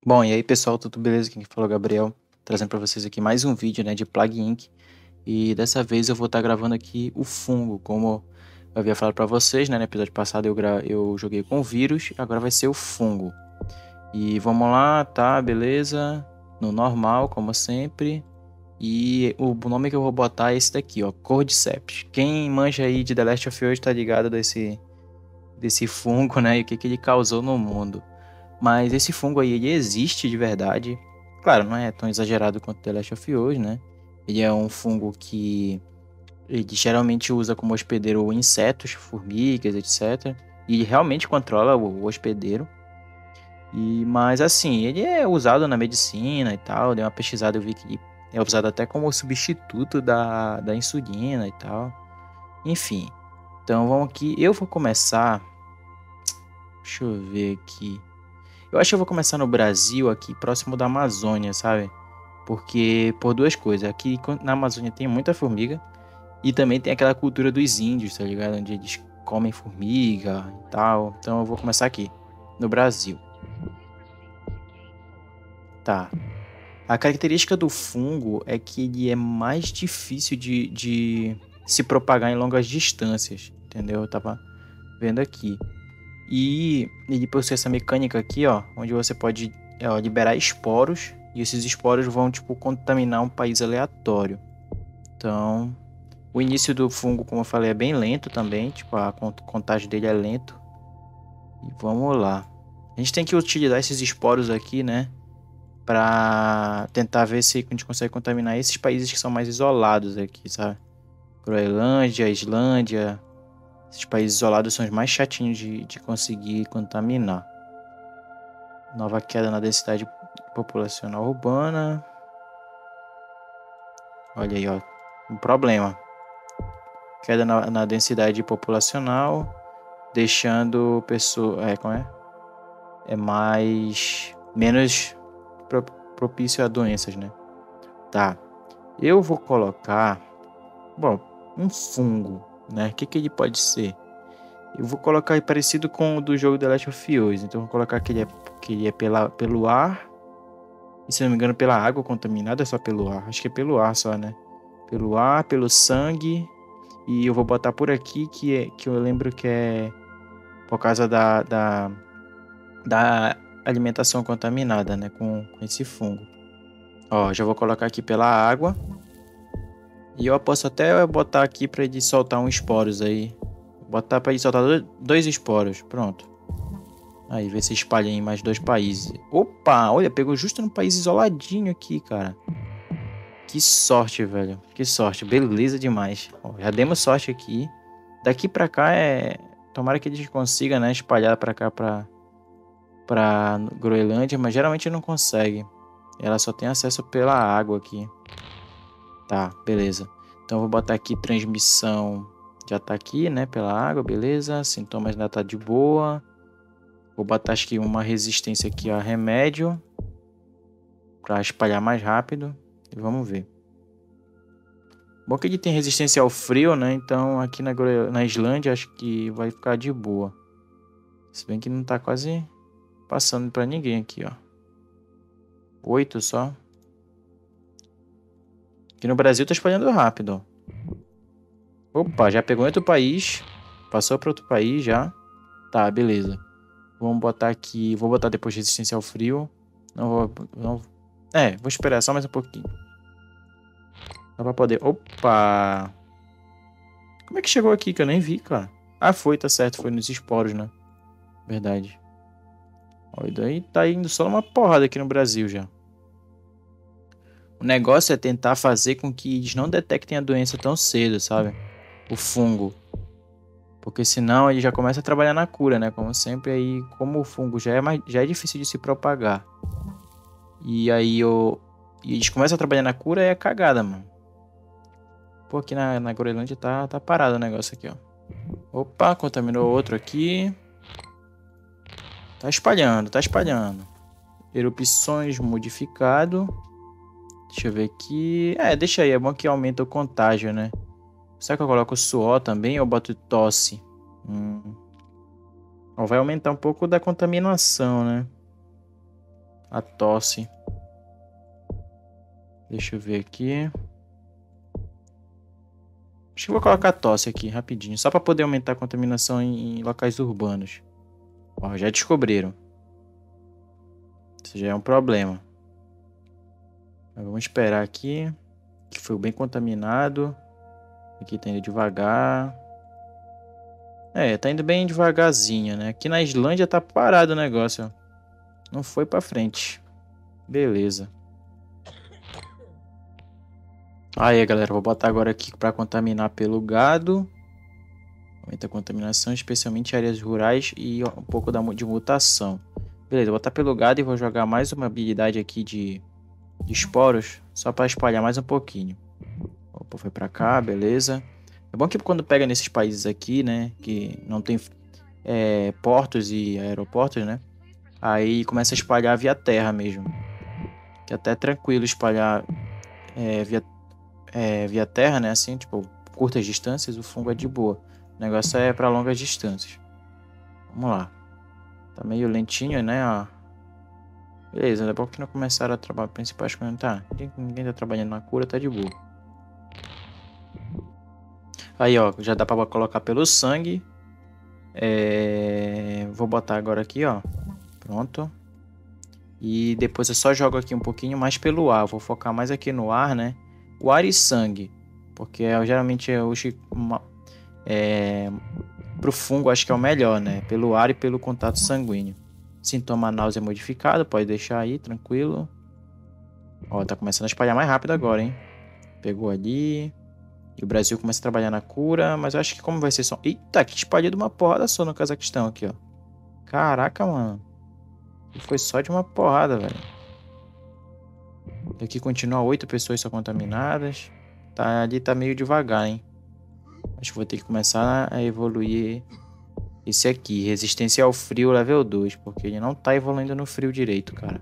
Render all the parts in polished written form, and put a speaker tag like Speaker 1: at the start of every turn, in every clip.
Speaker 1: Bom, e aí pessoal, tudo beleza? Quem falou é o Gabriel, trazendo para vocês aqui mais um vídeo, né, de Plague Inc. E dessa vez eu vou estar gravando aqui o fungo, como eu havia falado para vocês, né, no episódio passado eu joguei com o vírus, agora vai ser o fungo. E vamos lá, tá, beleza? No normal, como sempre. E o nome que eu vou botar é esse daqui, ó, Cordyceps. Quem manja aí de The Last of Us tá ligado desse fungo, né, e o que que ele causou no mundo. Mas esse fungo aí, ele existe de verdade. Claro, não é tão exagerado quanto The Last of Us, né? Ele é um fungo que ele geralmente usa como hospedeiro insetos, formigas, etc. E ele realmente controla o hospedeiro. Mas assim, ele é usado na medicina e tal. Dei uma pesquisada, eu vi que é usado até como substituto da insulina e tal. Enfim, então vamos aqui. Eu vou começar. Deixa eu ver aqui. Eu acho que eu vou começar no Brasil, aqui próximo da Amazônia, sabe? Porque, por duas coisas. Aqui na Amazônia tem muita formiga. E também tem aquela cultura dos índios, tá ligado? Onde eles comem formiga e tal. Então eu vou começar aqui, no Brasil. Tá. A característica do fungo é que ele é mais difícil de se propagar em longas distâncias. Entendeu? Eu tava vendo aqui. E ele possui essa mecânica aqui, ó, onde você pode liberar esporos e esses esporos vão tipo contaminar um país aleatório. Então, o início do fungo, como eu falei, é bem lento também, tipo a contágio dele é lento. E vamos lá. A gente tem que utilizar esses esporos aqui, né, para tentar ver se a gente consegue contaminar esses países que são mais isolados aqui, sabe? Groenlândia, Islândia, esses países isolados são os mais chatinhos de conseguir contaminar. Nova queda na densidade populacional urbana. Olha aí, ó. Um problema. Queda na densidade populacional, deixando pessoa. Como é? É mais. Menos propício a doenças, né? Tá. Eu vou colocar. Bom, um fungo, né? O que, que ele pode ser? Eu vou colocar aí parecido com o do jogo The Last of Us. Então eu vou colocar que ele é pelo ar. E se não me engano, pela água contaminada, é só pelo ar. Acho que é pelo ar só, né? Pelo ar, pelo sangue. E eu vou botar por aqui que eu lembro que é por causa da alimentação contaminada, né? Com esse fungo. Ó, já vou colocar aqui pela água. E eu posso até botar aqui para ele soltar uns esporos aí. Botar para ele soltar dois esporos. Pronto. Aí, vê se espalha em mais dois países. Opa, olha, pegou justo no país isoladinho aqui, cara. Que sorte, velho. Que sorte. Beleza demais. Ó, já demos sorte aqui. Daqui pra cá é... Tomara que eles consigam, né? Espalhar pra cá, pra Groenlândia. Mas geralmente não consegue. Ela só tem acesso pela água aqui. Tá, beleza. Então eu vou botar aqui transmissão. Já tá aqui, né? Pela água, beleza. Sintomas ainda tá de boa. Vou botar acho que uma resistência aqui a remédio. Pra espalhar mais rápido. E vamos ver. Bom que ele tem resistência ao frio, né? Então aqui na Islândia acho que vai ficar de boa. Se bem que não tá quase passando pra ninguém aqui, ó. 8 só. Aqui no Brasil tá espalhando rápido, ó. Opa, já pegou em outro país. Passou pra outro país já. Tá, beleza. Vamos botar aqui. Vou botar depois resistência ao frio. Não vou. Não, vou esperar só mais um pouquinho. Só pra poder. Opa! Como é que chegou aqui que eu nem vi, cara? Ah, foi, tá certo. Foi nos esporos, né? Verdade. Ó, e daí tá indo só uma porrada aqui no Brasil já. O negócio é tentar fazer com que eles não detectem a doença tão cedo, sabe? O fungo. Porque senão ele já começa a trabalhar na cura, né? Como sempre, aí, como o fungo já é difícil de se propagar. E aí e eles começam a trabalhar na cura, é cagada, mano. Pô, aqui na Groenlândia tá parado o negócio aqui, ó. Opa, contaminou outro aqui. Tá espalhando, tá espalhando. Erupções modificado. Deixa eu ver aqui. Deixa aí, é bom que aumenta o contágio, né? Será que eu coloco suor também ou boto tosse? Ó, vai aumentar um pouco da contaminação, né? a tosse. Deixa eu ver aqui. Acho que vou colocar a tosse aqui, rapidinho. Só para poder aumentar a contaminação em locais urbanos. Ó, já descobriram. Isso já é um problema. Mas vamos esperar aqui. Que foi bem contaminado. Aqui tá indo devagar. É, tá indo bem devagarzinho, né? Aqui na Islândia tá parado o negócio, ó. Não foi pra frente. Beleza. Aí, galera, vou botar agora aqui pra contaminar pelo gado. Aumenta a contaminação, especialmente em áreas rurais e um pouco de mutação. Beleza, vou botar pelo gado e vou jogar mais uma habilidade aqui de esporos. Só pra espalhar mais um pouquinho. Opa, foi pra cá, beleza. É bom que quando pega nesses países aqui, né, que não tem portos e aeroportos, né, aí começa a espalhar via terra mesmo. Que é até tranquilo espalhar via terra, né, assim, tipo, curtas distâncias, o fungo é de boa. O negócio é para longas distâncias. Vamos lá. Tá meio lentinho, né, ó. Beleza, daqui a pouco que não começaram a trabalhar principais coisas, tá? Ninguém tá trabalhando na cura, tá de boa. Aí, ó, já dá pra colocar pelo sangue. Vou botar agora aqui, ó. Pronto. E depois eu só jogo aqui um pouquinho mais pelo ar. Vou focar mais aqui no ar, né? O ar e sangue. Porque geralmente pro fungo acho que é o melhor, né? Pelo ar e pelo contato sanguíneo. Sintoma náusea modificado. Pode deixar aí, tranquilo. Ó, tá começando a espalhar mais rápido agora, hein? Pegou ali. E o Brasil começa a trabalhar na cura. Mas eu acho que como vai ser só... Eita, que espalhou de uma porrada só no Cazaquistão aqui, ó. Caraca, mano. Foi só de uma porrada, velho. Aqui continua 8 pessoas só contaminadas. Ali tá meio devagar, hein. Acho que vou ter que começar a evoluir esse aqui. Resistência ao frio level 2. Porque ele não tá evoluindo no frio direito, cara.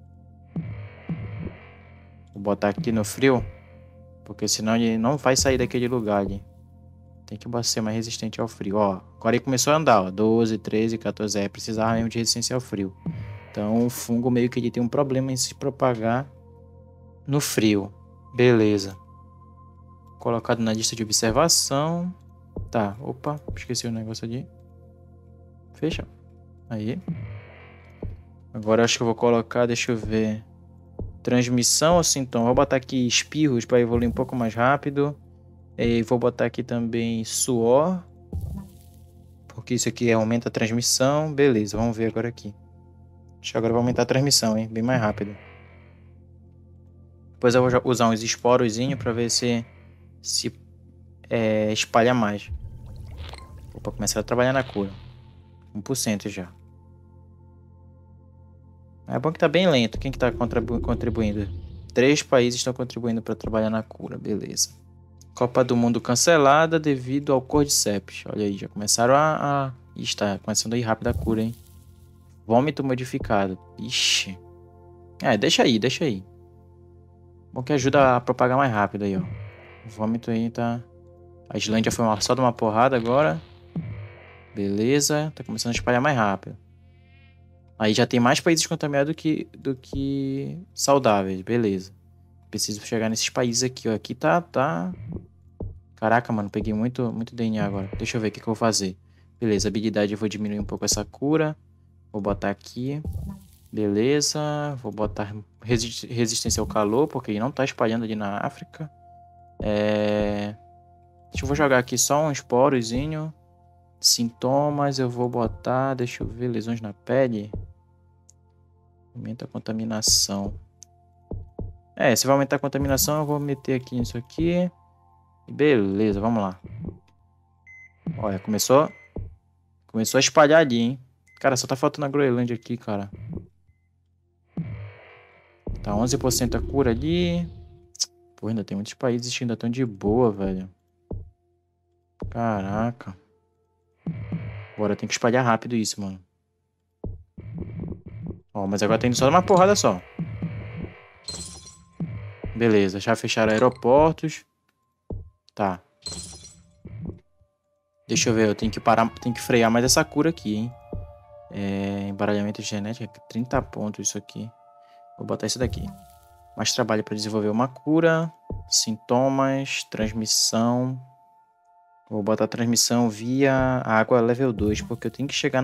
Speaker 1: Vou botar aqui no frio. Porque senão ele não vai sair daquele lugar ali. Tem que ser mais resistente ao frio. Ó, agora ele começou a andar, ó. 12, 13, 14. Precisava mesmo de resistência ao frio. Então o fungo meio que ele tem um problema em se propagar no frio. Beleza. Colocado na lista de observação. Tá, opa, esqueci o negócio ali. Fecha. Aí. Agora acho que eu vou colocar, deixa eu ver. Transmissão ou sintoma. Vou botar aqui espirros para evoluir um pouco mais rápido. E vou botar aqui também suor. Porque isso aqui aumenta a transmissão. Beleza, vamos ver agora aqui. Acho que agora vai aumentar a transmissão, hein? Bem mais rápido. Depois eu vou usar uns esporozinhos para ver se espalha mais. Opa, começar a trabalhar na cura. 1% já. É bom que tá bem lento. Quem que tá contribuindo? 3 países estão contribuindo para trabalhar na cura. Beleza. Copa do Mundo cancelada devido ao Cordyceps. Olha aí, já começaram a... Ixi, tá começando a ir rápido a cura, hein? Vômito modificado. Ixi. Deixa aí, deixa aí. Bom que ajuda a propagar mais rápido aí, ó. O vômito aí tá... A Islândia foi só de uma porrada agora. Beleza. Tá começando a espalhar mais rápido. Aí já tem mais países contaminados do que saudáveis. Beleza. Preciso chegar nesses países aqui, ó. Aqui tá... Caraca, mano. Peguei muito DNA agora. Deixa eu ver o que eu vou fazer. Beleza. Habilidade eu vou diminuir um pouco essa cura. Vou botar aqui. Beleza. Vou botar resistência ao calor, porque ele não tá espalhando ali na África. Deixa eu jogar aqui só um esporozinho. Sintomas eu vou botar... Deixa eu ver. Lesões na pele. Aumenta a contaminação. Se vai aumentar a contaminação, eu vou meter aqui nisso aqui. Beleza, vamos lá. Olha, começou a espalhar ali, hein. Cara, só tá faltando a Groenlândia aqui, cara. Tá 11% a cura ali. Pô, ainda tem muitos países que ainda estão de boa, velho. Caraca. Agora tem que espalhar rápido isso, mano. Ó, mas agora tá indo só uma porrada só. Beleza, já fecharam aeroportos. Tá. Deixa eu ver, eu tenho que parar, tenho que frear mais essa cura aqui, hein. Embaralhamento genético, 30 pontos isso aqui. Vou botar isso daqui. Mais trabalho para desenvolver uma cura. Sintomas, transmissão. Vou botar transmissão via água level 2, porque eu tenho que chegar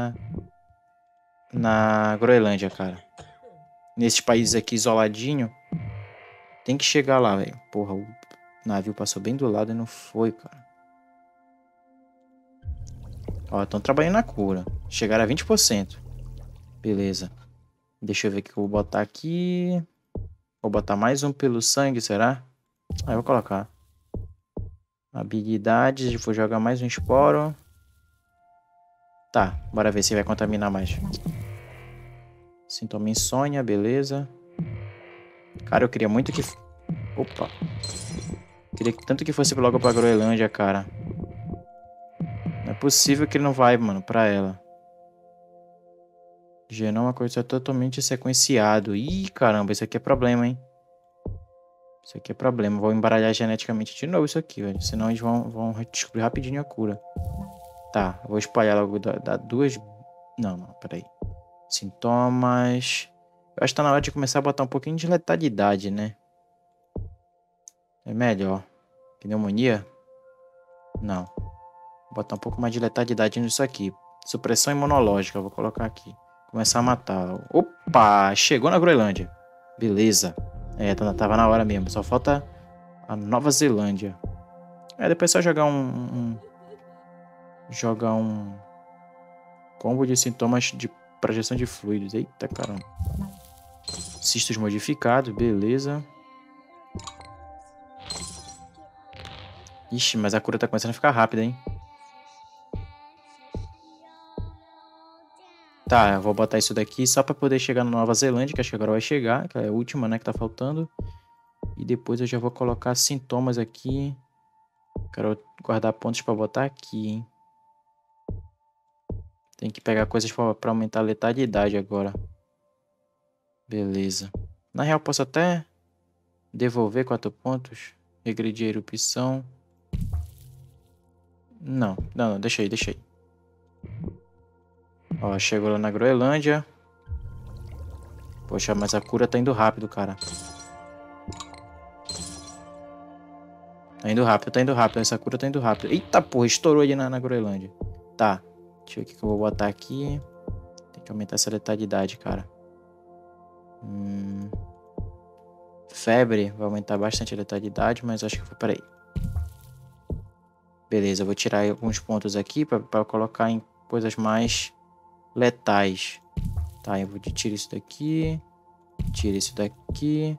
Speaker 1: na Groenlândia, cara. Nesses países aqui isoladinho, tem que chegar lá, velho. Porra, o navio passou bem do lado e não foi, cara. Ó, estão trabalhando na cura. Chegaram a 20%. Beleza. Deixa eu ver o que eu vou botar aqui. Vou botar mais um pelo sangue, será? Ah, eu vou colocar. Habilidades, vou jogar mais um esporo. Tá, bora ver se vai contaminar mais. Sintoma insônia, beleza. Cara, eu queria muito que... Opa. Queria tanto que fosse logo pra Groenlândia, cara. Não é possível que ele não vai, mano, pra ela. Genoma coisa totalmente sequenciado. Ih, caramba, isso aqui é problema, hein? Isso aqui é problema. Vou embaralhar geneticamente de novo isso aqui, velho. Senão eles vão descobrir rapidinho a cura. Tá, vou espalhar logo da duas... Não, peraí. Sintomas... Eu acho que tá na hora de começar a botar um pouquinho de letalidade, né? É melhor. Pneumonia? Não. Vou botar um pouco mais de letalidade nisso aqui. Supressão imunológica, vou colocar aqui. Começar a matar. Opa! Chegou na Groenlândia. Beleza. É, tava na hora mesmo. Só falta a Nova Zelândia. É, depois é só jogar jogar um combo de sintomas de projeção de fluidos. Eita, caramba. Cistos modificados, beleza. Ixi, mas a cura tá começando a ficar rápida, hein? Tá, eu vou botar isso daqui só pra poder chegar na Nova Zelândia, que acho que agora vai chegar, que é a última, né, que tá faltando. E depois eu já vou colocar sintomas aqui. Quero guardar pontos pra botar aqui, hein? Tem que pegar coisas pra aumentar a letalidade agora. Beleza. Na real, posso até devolver 4 pontos. Regredir a erupção. Não, deixa aí. Ó, chegou lá na Groenlândia. Poxa, mas a cura tá indo rápido, cara. Tá indo rápido. Essa cura tá indo rápido. Eita, porra, estourou ali na Groenlândia. Tá, deixa eu ver o que eu vou botar aqui. Tem que aumentar essa letalidade, cara. Febre vai aumentar bastante a letalidade, mas acho que vou... Peraí. Beleza, eu vou tirar alguns pontos aqui pra colocar em coisas mais letais. Tá, eu vou tirar isso daqui. Tira isso daqui.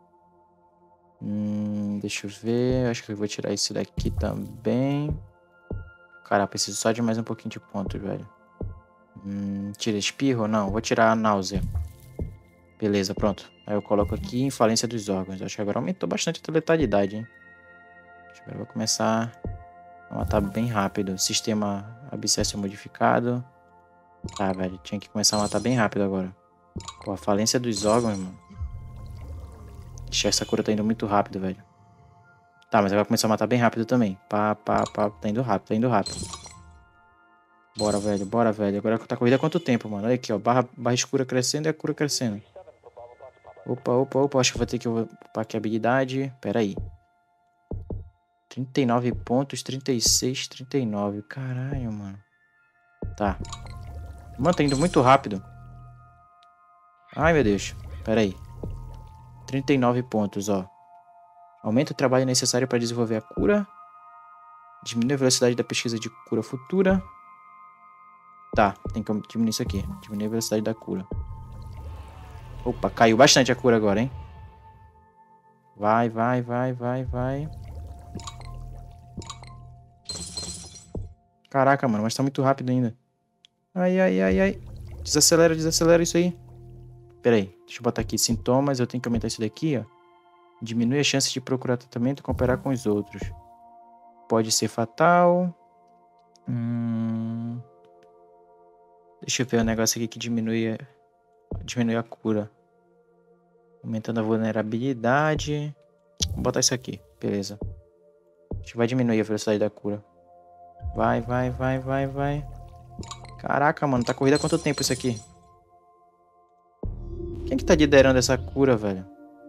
Speaker 1: Deixa eu ver. Acho que eu vou tirar isso daqui também. Cara, preciso só de mais um pouquinho de pontos, velho. Tira espirro? Não, vou tirar a náusea. Beleza, pronto. Aí eu coloco aqui em falência dos órgãos. Acho que agora aumentou bastante a letalidade, hein? Acho que agora eu vou começar a matar bem rápido. Sistema abscesso modificado. Tá, velho. Tinha que começar a matar bem rápido agora. Pô, a falência dos órgãos, mano. Ixi, essa cura tá indo muito rápido, velho. Tá, mas agora começar a matar bem rápido também. Pá. Tá indo rápido. Bora, velho. Agora tá corrida há quanto tempo, mano? Olha aqui, ó. Barra escura crescendo e a cura crescendo. Opa. Acho que vou ter que upar aqui a habilidade. Pera aí. 39 pontos, 36, 39. Caralho, mano. Tá. Mano, tá indo muito rápido. Ai, meu Deus. Pera aí. 39 pontos, ó. Aumenta o trabalho necessário para desenvolver a cura. Diminui a velocidade da pesquisa de cura futura. Tá, tem que diminuir isso aqui. Diminuir a velocidade da cura. Opa, caiu bastante a cura agora, hein? Vai. Caraca, mano, mas tá muito rápido ainda. Ai. Desacelera isso aí. Pera aí, deixa eu botar aqui sintomas. Eu tenho que aumentar isso daqui, ó. Diminui as chances de procurar tratamento e comparar com os outros. Pode ser fatal. Deixa eu ver o negócio aqui que diminui a cura. Aumentando a vulnerabilidade. Vou botar isso aqui, beleza. Acho que vai diminuir a velocidade da cura. Vai. Caraca, mano, tá corrida há quanto tempo isso aqui? Quem que tá liderando essa cura, velho?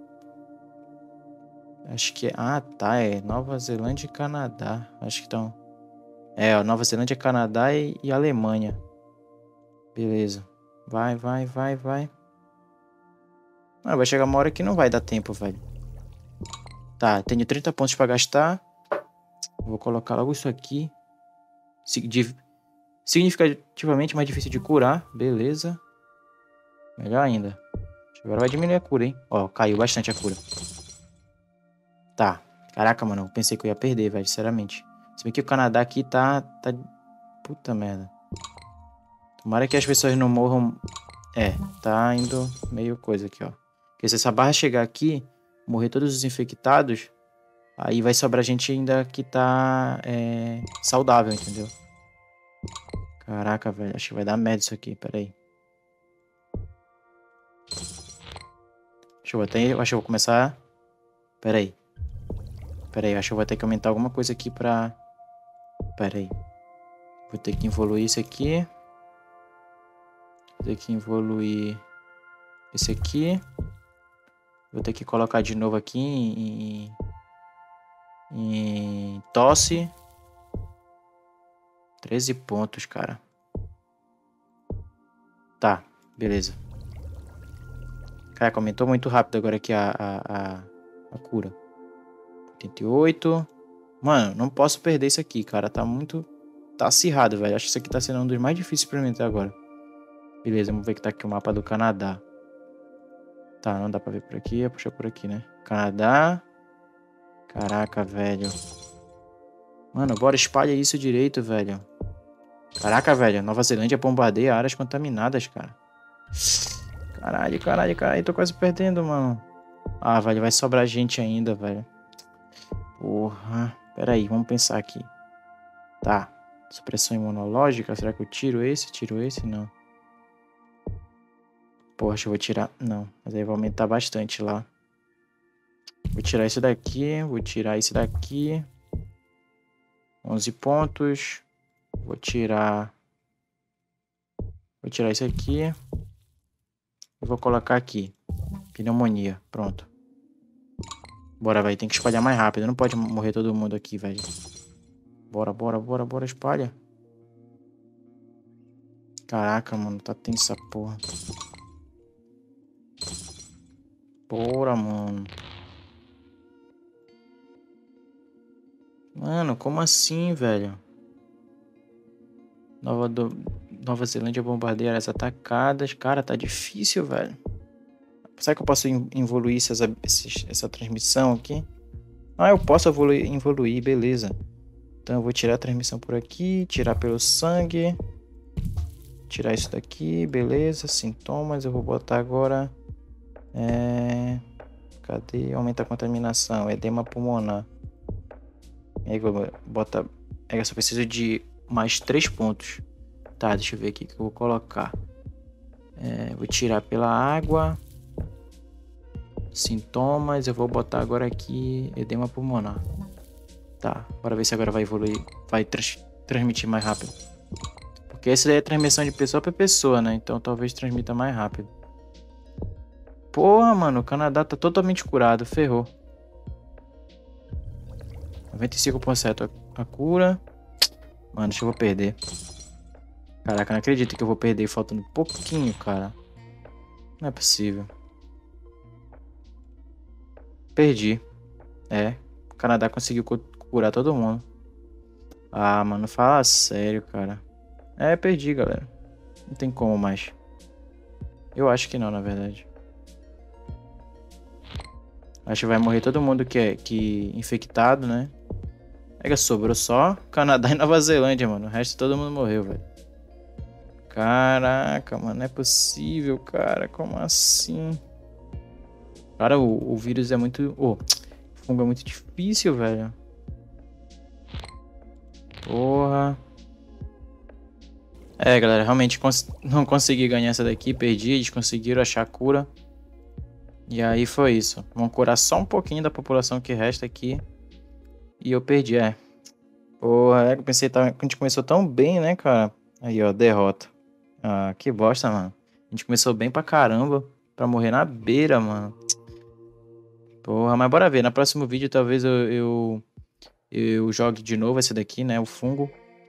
Speaker 1: Acho que é... Ah, tá. É Nova Zelândia e Canadá. Acho que estão... É, ó, Nova Zelândia, Canadá e Alemanha. Beleza. Vai, vai, vai, vai. Ah, vai chegar uma hora que não vai dar tempo, velho. Tá, tenho 30 pontos pra gastar. Vou colocar logo isso aqui. Significativamente mais difícil de curar. Beleza. Melhor ainda. Agora vai diminuir a cura, hein? Ó, caiu bastante a cura. Tá. Caraca, mano. Eu pensei que eu ia perder, velho. Sinceramente. Se bem que o Canadá aqui tá... Puta merda. Tomara que as pessoas não morram... É, tá indo meio coisa aqui, ó. Porque se essa barra chegar aqui, morrer todos os infectados, aí vai sobrar gente ainda que tá saudável, entendeu? Caraca, velho. Acho que vai dar merda isso aqui. Pera aí. Acho que eu vou começar... Pera aí. Pera aí, acho que eu vou ter que aumentar alguma coisa aqui pra... Pera aí. Vou ter que evoluir isso aqui. Vou ter que evoluir esse aqui. Vou ter que colocar de novo aqui em tosse. 13 pontos, cara. Tá, beleza. Caraca, aumentou muito rápido agora aqui a cura. 88. Mano, não posso perder isso aqui, cara. Tá muito... Tá acirrado, velho. Acho que isso aqui tá sendo um dos mais difíceis pra mim até agora. Beleza, vamos ver que tá aqui o mapa do Canadá. Tá, não dá pra ver por aqui. É puxar por aqui, né? Canadá. Caraca, velho. Mano, bora, espalha isso direito, velho. Caraca, velho. Nova Zelândia bombardeia áreas contaminadas, cara. Caralho, caralho, caralho. Tô quase perdendo, mano. Ah, velho, vai sobrar gente ainda, velho. Porra. Pera aí, vamos pensar aqui. Tá. Supressão imunológica. Será que eu tiro esse? Tiro esse? Não. Poxa, eu vou tirar... Não. Mas aí vai aumentar bastante lá. Vou tirar esse daqui. Vou tirar esse daqui. 11 pontos. Vou tirar esse aqui. E vou colocar aqui. Pneumonia. Pronto. Bora, velho. Tem que espalhar mais rápido. Não pode morrer todo mundo aqui, velho. Bora, bora, bora, bora. Espalha. Caraca, mano. Tá tensa essa porra. Bora, mano. Mano, como assim, velho? Nova Zelândia bombardeia áreas atacadas. Cara, tá difícil, velho. Será que eu posso evoluir essa transmissão aqui? Ah, eu posso evoluir, beleza. Então eu vou tirar a transmissão por aqui. Tirar pelo sangue. Tirar isso daqui, beleza. Sintomas, eu vou botar agora... Cadê? Aumenta a contaminação. Edema pulmonar. Aí eu botar... Eu só preciso de mais 3 pontos. Tá, deixa eu ver aqui o que eu vou colocar. Vou tirar pela água. Sintomas. Eu vou botar agora aqui edema pulmonar. Tá, bora ver se agora vai evoluir. Vai transmitir mais rápido. Porque essa daí é transmissão de pessoa para pessoa, né? Então talvez transmita mais rápido. Porra, mano, o Canadá tá totalmente curado. Ferrou. 95% a cura. Mano, acho que eu vou perder. Caraca, não acredito que eu vou perder faltando pouquinho, cara. Não é possível. Perdi. O Canadá conseguiu curar todo mundo. Ah, mano, fala sério, cara. Perdi, galera. Não tem como mais. Eu acho que não, na verdade. Acho que vai morrer todo mundo que é infectado, né? Sobrou só Canadá e Nova Zelândia, mano. O resto todo mundo morreu, velho. Caraca, mano. Não é possível, cara. Como assim? Cara, o vírus é muito... o fungo é muito difícil, velho. Porra. Galera. Realmente não consegui ganhar essa daqui. Perdi. Eles conseguiram achar a cura. E aí foi isso. Vamos curar só um pouquinho da população que resta aqui. E eu perdi, Porra, eu pensei que a gente começou tão bem, né, cara? Aí, ó, derrota. Ah, que bosta, mano. A gente começou bem pra caramba. pra morrer na beira, mano. Porra, mas bora ver. No próximo vídeo talvez eu jogue de novo esse daqui, né? O fungo.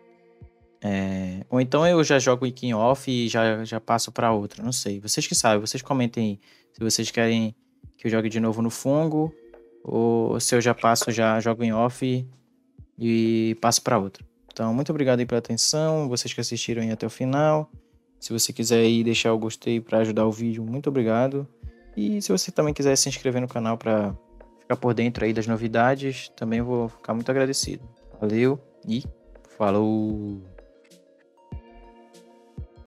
Speaker 1: Ou então eu já jogo o Ikin off e já passo pra outra. Não sei. Vocês que sabem. Vocês comentem aí se vocês querem que eu jogue de novo no fungo. Ou se eu já passo, já jogo em off e passo pra outra. Então, muito obrigado aí pela atenção. Vocês que assistiram aí até o final. Se você quiser aí deixar o gostei pra ajudar o vídeo, muito obrigado. E se você também quiser se inscrever no canal pra ficar por dentro aí das novidades, também vou ficar muito agradecido. Valeu e falou!